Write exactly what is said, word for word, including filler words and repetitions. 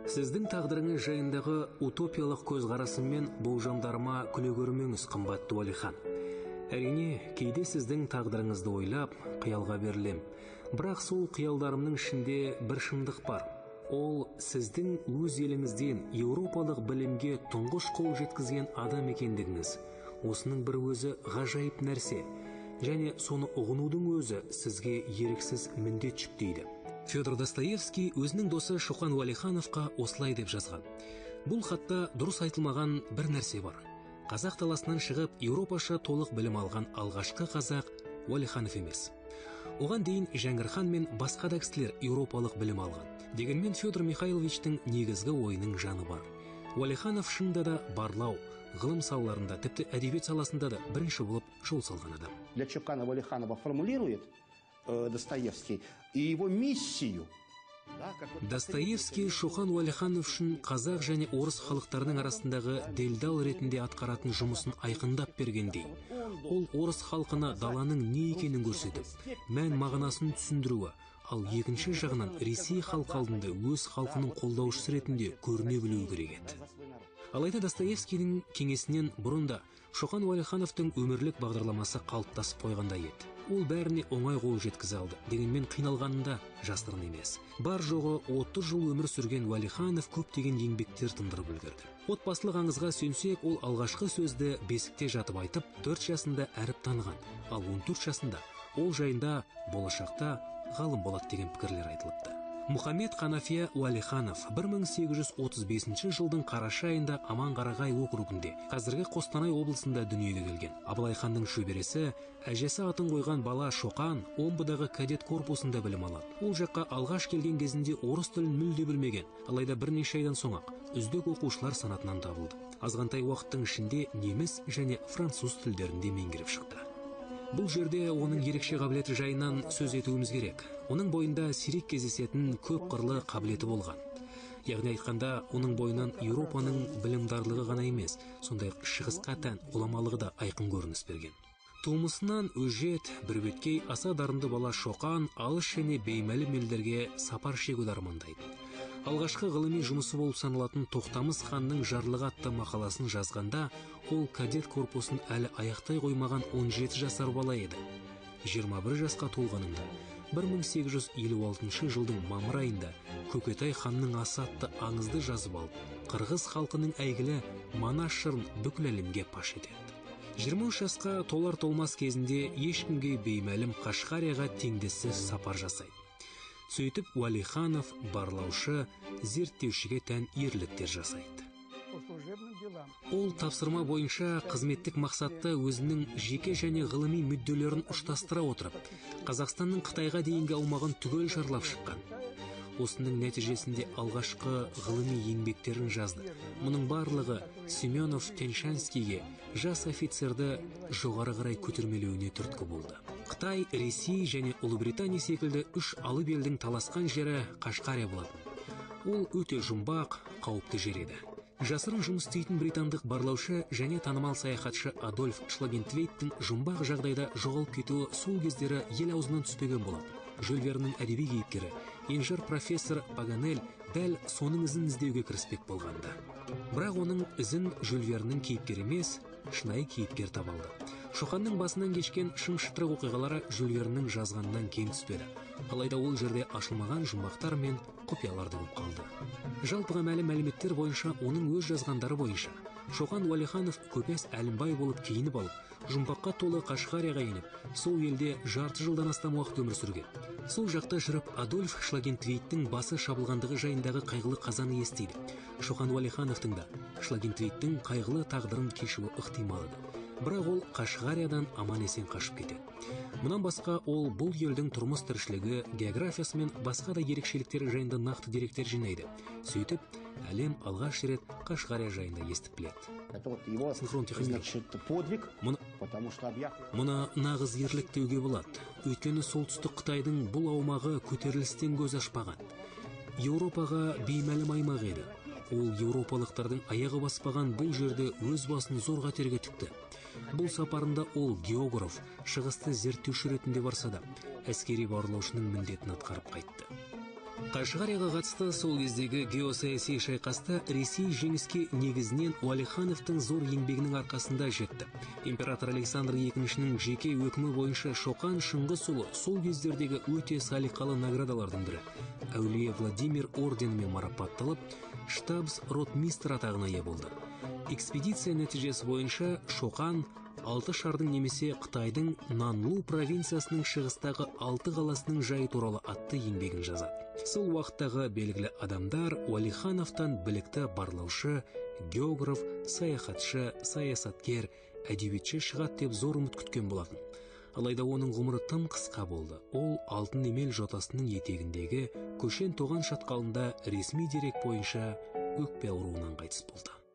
Сіздің тағдырыңыз жайындағы утопиялық көзқарасыммен болжамдарыма күле көрмеңіз, қымбатты Уәлихан. Әрине, кейде сіздің тағдырыңызды ойлап, қиялға берілем. Бірақ сол қиялдарымның ішінде бір шындық бар. Ол сіздің өз еліңізден еуропалық білімге тұңғыш қол жеткізген адам екендігіңіз. Осының бір өзі ғажайып нәрсе, және соны ұғынудың өзі сізге еріксіз міндет жүктейді. Федор Достоевский өзінің досы Шоқан Уәлихановқа осылай деп жазған. Бұл хатта дұрыс айтылмаған бір нәрсе бар. Қазақ даласынан шығып, Еуропаша толық білім алған алғашқы қазақ Уәлиханов емес. Оған дейін Жәңгір хан мен басқа да кісілер еуропалық білім алған. Дегенмен Федор Михайловичтің негізгі ойының жаны бар. Уәлиханов шынында да барлау, ғылым салаларында, тіпті әдебиет саласында да бірінші болып жол салған адам. Для Чокана Уәлиханова формулирует Достоевский и его миссию. Достоевский Шоқан Уәлиханов үшін қазақ және орыс халықтарының арасындағы делдал ретінде атқаратын жұмысын айқындап бергендей. Ол орыс халқына даланың не екенін көрсетіп, мән мағынасын түсіндіруі, ал екінші жағынан Ресей халық алдында өз халқының қолдаушысы ретінде көріне білуі керек еді. Алайда Достоевскийдің кеңесінен бұрында Шоқан Уәлихановтың өмірлік бағдарламасы қалыптасып қойғандай еді. Ол бәріне оңай қол жеткізе алды, дегенмен қиналғанында жасырын емес. Бар жоғы отыз жыл өмір сүрген Уәлиханов көптеген еңбектер тындырып үлгерді. Отбасылық аңызға сүйенсек, ол алғашқы сөзді бесікте жатып айтып, төрт жасында әріп таныған, ал он төрт жасында ол жайында болашақта ғалым болады деген пікірлер айтылыпты. Мұхаммед Қанафия Уәлиханов бір мың сегіз жүз отыз бесінші жылдың қараша айында Аманқарағай округінде, қазіргі Қостанай облысында дүниеге келген. Абылай ханның шөбересі, әжесі атын қойған бала Шоқан Омбыдағы кадет корпусында білім алады. Ол жаққа алғаш келген кезінде орыс тілін мүлде білмеген, алайда бірнеше айдан соң ақ үздік оқушылар санатынан табылды. Азғантай уақыттың ішінде неміс және француз тілдерінде меңгеріп шықты. Бұл жерде оның ерекше қабілеті жайынан сөз етуіміз керек. Оның бойында сирек кездесетін көп қырлы қабілеті болған. Яғни айтқанда, оның бойынан Еуропаның білімдарлығы ғана емес, сондай-ақ шығысқа тән ғұламалығы да айқын көрініс берген. Тумысынан өжет, бірбеткей аса дарынды бала Шоқан алыс және беймәлім елдерге сапар шегуді армандайды. Алғашқы ғылыми жұмысы болып саналатын Тоқтамыс ханның жарлығы атты мақаласын жазғанда, ол кадет корпусын әлі аяқтай қоймаған он жеті жасар бала еді. жиырма бір жасқа толғанында, бір мың сегіз жүз елу алтыншы жылдың мамыр айында Көкетай ханның асы атты аңызды жазып алып, қырғыз халқының әйгілі Манас жырын бүкіл әлемге паш етеді. жиырма үш жасқа толар-толмас кезінде ешкімге беймәлім Қашғарияға теңдессіз сапар жасайды. Сөйтіп Уәлиханов барлаушы, зерттеушіге тән ерліктер жасайды. Ол тапсырма бойынша қызметтік мақсатта өзінің жеке және ғылыми мүдделерін ұштастыра отырып, Қазақстанның Қытайға дейінгі аумағын түгел шарлап шыққан. Осының нәтижесінде алғашқы ғылыми еңбектерін жазды. Мұның барлығы Семенов Тянь-Шанскийге жас офицерді жоғары қарай көтермелеуіне түрткі болды. Қытай, Ресей және Ұлыбритания секілді үш алып елдің таласқан жері Қашқария болатын. Ол өте жұмбақ, қауіпті жер еді. Жасырын жұмыс істейтін британдық барлаушы және танымал саяхатшы Адольф Шлагентвейттің жұмбақ жағдайда жоғалып кетуі сол кездері ел аузынан түспеген болатын. Жюль Верннің әдеби кейіпкері, инженер профессор Паганель дәл соның ізін іздеуге кіріспек болғанда. Бірақ оның ізін Жюль Верннің кейіпкері емес, шынайы кейіпкер табалды. Шоқанның басынан кешкен шым-шытырық оқиғалары Жюль Верннің жазғанынан кем түспеді. Алайда ол жерде ашылмаған жұмбақтар мен құпияларды көп қалды. Жалпыға мәлім мәліметтер бойынша, оның өз жазғандары бойынша, Шоқан Уәлиханов көпес әлімбай болып киініп алып, жұмбаққа толы Қашғарияға еніп, сол елде жарты жылдан астам уақыт өмір сүрген. Сол жақта жүріп Адольф Шлагентвейттің басы шабылғандығы жайындағы қайғылы қазаны естиді. Шоқан Уәлихановтың да Шлагентвейттің қайғылы тағдырын кешуі ықтимал еді. Бірақ ол Қашғариядан аман есен қашып кетеді. Мұнан басқа ол бұл елдің тұрмыс тіршілігі, географиясы мен басқа да ерекшеліктері жайында нақты деректер жинайды. Сөйтіп, әлем алғаш рет Қашғария жайында естіп біледі. Мұны нағыз ерлік деуге болады. Өйткені солтүстік Қытайдың бұл аумағы көтерілістен көз ашпаған. Еуропаға беймәлім аймақ еді. Ол еуропалықтардың аяғы баспаған бұл жерде өз басын зор қатерге тікті. Бұл сапарында ол географ, шығысты зерттеуші ретінде барса да, әскери барлаушының міндетін атқарып қайтты. Қашғарияға қатысты сол кездегі геосаяси шайқаста Ресей жеңіске негізінен Уәлихановтың зор еңбегінің арқасында жетті. Император Александр екіншінің жеке өкімі бойынша Шоқан Шыңғысұлы сол кездердегі өте салиқалы наградалардың бірі. Әулие Владимир орденімен марапатталып, штабс-ротмистр атағына ие болды. Экспедиция нәтижесі бойынша Шоқан алты шардың немесе Қытайдың Нанлу провинциясының шығыстағы алты қаласының жайы туралы атты еңбегін жазады. Сол уақыттағы белгілі адамдар Уәлихановтан білікті барлаушы, географ, саяхатшы, саясаткер, әдебиетші шығады деп зор үміт күткен болатын. Алайда оның ғұмыры тым қысқа болды. Ол Алтын Емел жотасының етегіндегі Көшен Тоған шатқалында ресми дерек бойынша өкпе ауруынан қайтыс болды.